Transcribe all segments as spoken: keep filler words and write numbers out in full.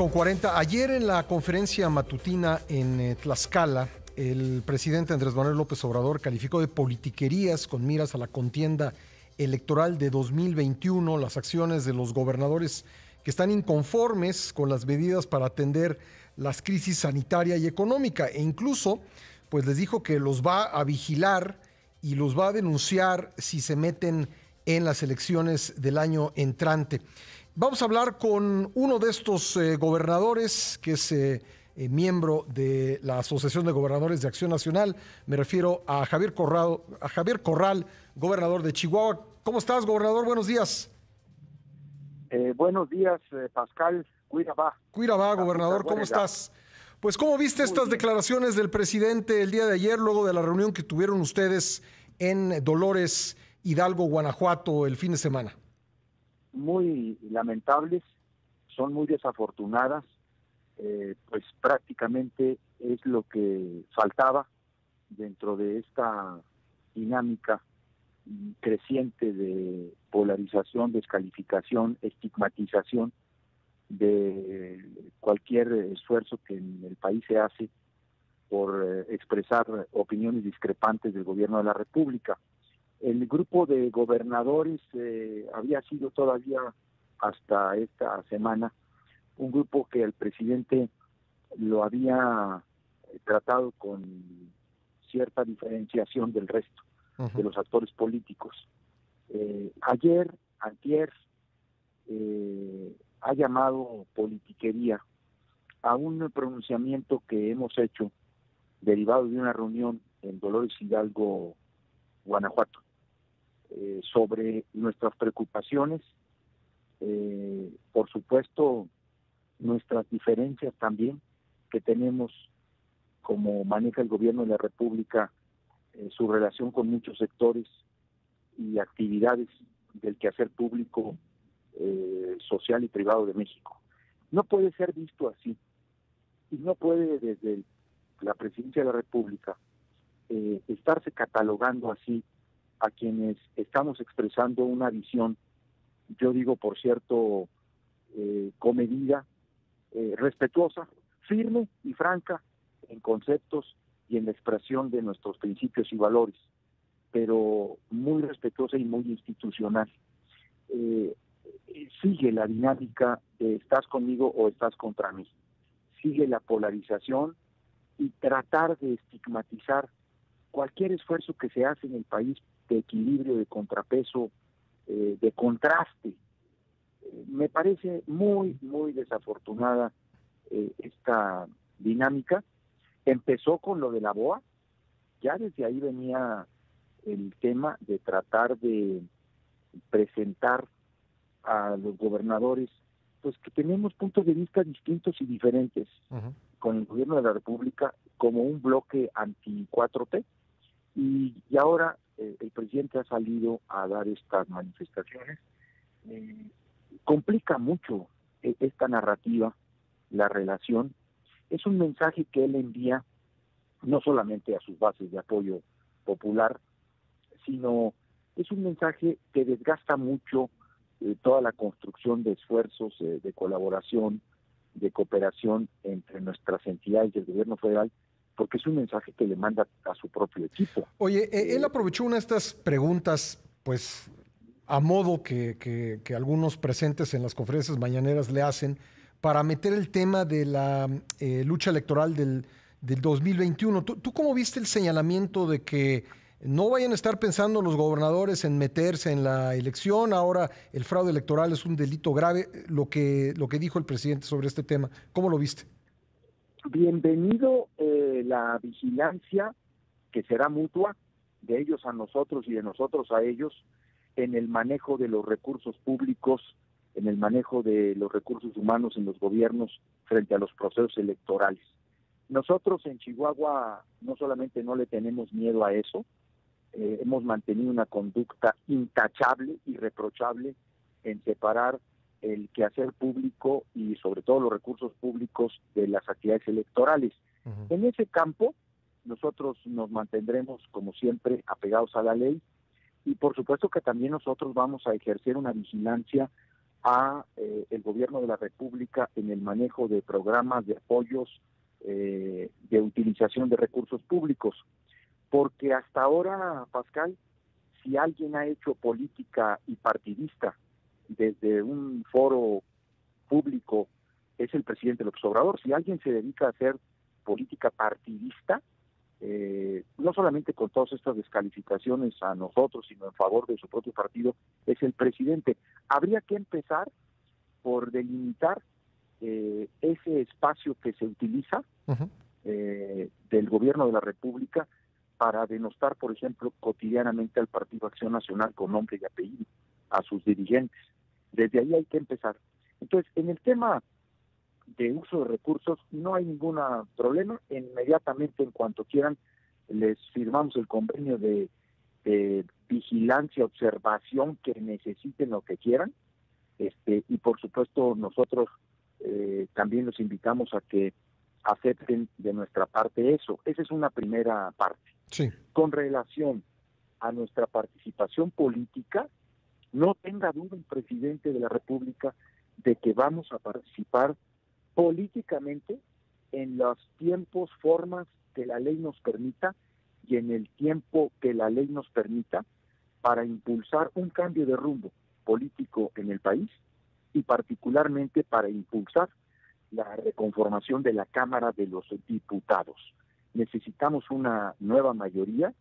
con cuarenta. Ayer en la conferencia matutina en eh, Tlaxcala, el presidente Andrés Manuel López Obrador calificó de politiquerías con miras a la contienda electoral de dos mil veintiuno las acciones de los gobernadores que están inconformes con las medidas para atender las crisis sanitaria y económica, e incluso pues les dijo que los va a vigilar y los va a denunciar si se meten en las elecciones del año entrante. Vamos a hablar con uno de estos eh, gobernadores, que es eh, eh, miembro de la Asociación de Gobernadores de Acción Nacional. Me refiero a Javier Corral, a Javier Corral, gobernador de Chihuahua. ¿Cómo estás, gobernador? Buenos días. Eh, buenos días, eh, Pascal. Cuirabá. Cuirabá, gobernador, ¿cómo estás? Pues, ¿cómo viste Muy estas bien. declaraciones del presidente el día de ayer, luego de la reunión que tuvieron ustedes en Dolores, Hidalgo, Guanajuato, el fin de semana? Muy lamentables, son muy desafortunadas, eh, pues prácticamente es lo que faltaba dentro de esta dinámica creciente de polarización, descalificación, estigmatización de cualquier esfuerzo que en el país se hace por eh, expresar opiniones discrepantes del gobierno de la República. El grupo de gobernadores eh, había sido todavía hasta esta semana un grupo que el presidente lo había tratado con cierta diferenciación del resto Uh-huh. de los actores políticos. Eh, ayer, antier, eh, ha llamado politiquería a un pronunciamiento que hemos hecho derivado de una reunión en Dolores Hidalgo, Guanajuato, eh, sobre nuestras preocupaciones, eh, por supuesto nuestras diferencias también que tenemos como maneja el gobierno de la República, eh, su relación con muchos sectores y actividades del quehacer público, eh, social y privado de México. No puede ser visto así, y no puede desde la Presidencia de la República eh, estarse catalogando así a quienes estamos expresando una visión, yo digo, por cierto, eh, comedida, eh, respetuosa, firme y franca en conceptos y en la expresión de nuestros principios y valores, pero muy respetuosa y muy institucional. Eh, sigue la dinámica de estás conmigo o estás contra mí. Sigue la polarización y tratar de estigmatizar cualquier esfuerzo que se hace en el país de equilibrio, de contrapeso, eh, de contraste. Eh, me parece muy, muy desafortunada eh, esta dinámica. Empezó con lo de la B O A, ya desde ahí venía el tema de tratar de presentar a los gobernadores, pues que tenemos puntos de vista distintos y diferentes uh-huh. con el gobierno de la República como un bloque anti cuatro T, y, y ahora eh, el presidente ha salido a dar estas manifestaciones. Eh, complica mucho eh, esta narrativa, la relación. Es un mensaje que él envía no solamente a sus bases de apoyo popular, sino es un mensaje que desgasta mucho eh, toda la construcción de esfuerzos eh, de colaboración, de cooperación entre nuestras entidades del gobierno federal, porque es un mensaje que le manda a su propio equipo. Oye, eh, él aprovechó una de estas preguntas, pues, a modo que, que, que algunos presentes en las conferencias mañaneras le hacen, para meter el tema de la eh, lucha electoral del, del dos mil veintiuno. ¿Tú, ¿Tú cómo viste el señalamiento de que no vayan a estar pensando los gobernadores en meterse en la elección? Ahora el fraude electoral es un delito grave. Lo que, lo que dijo el presidente sobre este tema, ¿cómo lo viste? Bienvenido eh, la vigilancia, que será mutua, de ellos a nosotros y de nosotros a ellos, en el manejo de los recursos públicos, en el manejo de los recursos humanos en los gobiernos frente a los procesos electorales. Nosotros en Chihuahua no solamente no le tenemos miedo a eso, eh, hemos mantenido una conducta intachable, irreprochable, en separar el quehacer público y sobre todo los recursos públicos de las actividades electorales. Uh-huh. En ese campo nosotros nos mantendremos como siempre apegados a la ley, y por supuesto que también nosotros vamos a ejercer una vigilancia a eh, el gobierno de la República en el manejo de programas de apoyos eh, de utilización de recursos públicos. Porque hasta ahora, Pascal, si alguien ha hecho política y partidista desde un foro público, es el presidente López Obrador. Si alguien se dedica a hacer política partidista, eh, no solamente con todas estas descalificaciones a nosotros, sino en favor de su propio partido, es el presidente. Habría que empezar por delimitar eh, ese espacio que se utiliza uh-huh. eh, del gobierno de la República para denostar, por ejemplo, cotidianamente al Partido Acción Nacional con nombre y apellido, a sus dirigentes. Desde ahí hay que empezar. Entonces, en el tema de uso de recursos no hay ningún problema. Inmediatamente, en cuanto quieran, les firmamos el convenio de, de vigilancia, observación, que necesiten lo que quieran. Este, y por supuesto, nosotros eh, también los invitamos a que acepten de nuestra parte eso. Esa es una primera parte. Sí. Con relación a nuestra participación política, no tenga duda el presidente de la República de que vamos a participar políticamente en los tiempos, formas que la ley nos permita y en el tiempo que la ley nos permita para impulsar un cambio de rumbo político en el país y particularmente para impulsar la reconformación de la Cámara de los Diputados. Necesitamos una nueva mayoría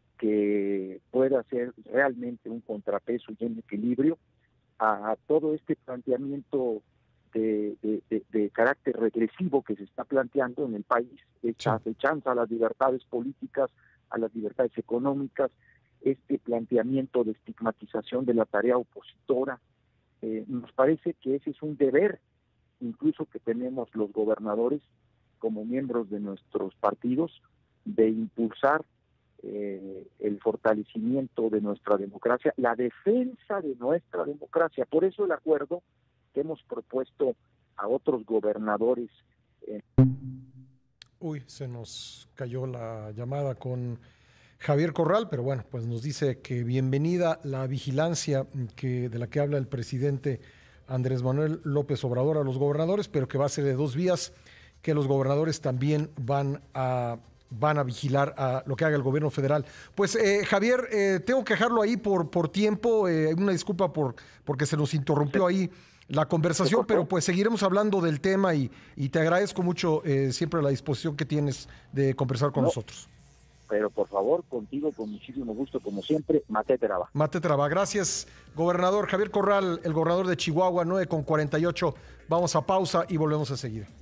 que pueda ser realmente un contrapeso y un equilibrio a, a todo este planteamiento de, de, de, de carácter regresivo que se está planteando en el país, esta acechanza a las libertades políticas, a las libertades económicas, este planteamiento de estigmatización de la tarea opositora. Eh, nos parece que ese es un deber, incluso que tenemos los gobernadores como miembros de nuestros partidos, de impulsar eh, el fortalecimiento de nuestra democracia, la defensa de nuestra democracia. Por eso el acuerdo que hemos propuesto a otros gobernadores. Eh... Uy, se nos cayó la llamada con Javier Corral, pero bueno, pues nos dice que bienvenida la vigilancia que, de la que habla el presidente Andrés Manuel López Obrador a los gobernadores, pero que va a ser de dos vías, que los gobernadores también van a, van a vigilar a lo que haga el gobierno federal. Pues eh, Javier, eh, tengo que dejarlo ahí por, por tiempo, eh, una disculpa por porque se nos interrumpió ahí la conversación, pero pues seguiremos hablando del tema y, y te agradezco mucho eh, siempre la disposición que tienes de conversar con no. nosotros. Pero por favor, contigo con muchísimo gusto, como siempre, Mate Traba. Mate Traba, gracias, gobernador Javier Corral, el gobernador de Chihuahua, nueve con cuarenta y ocho. Vamos a pausa y volvemos a seguir.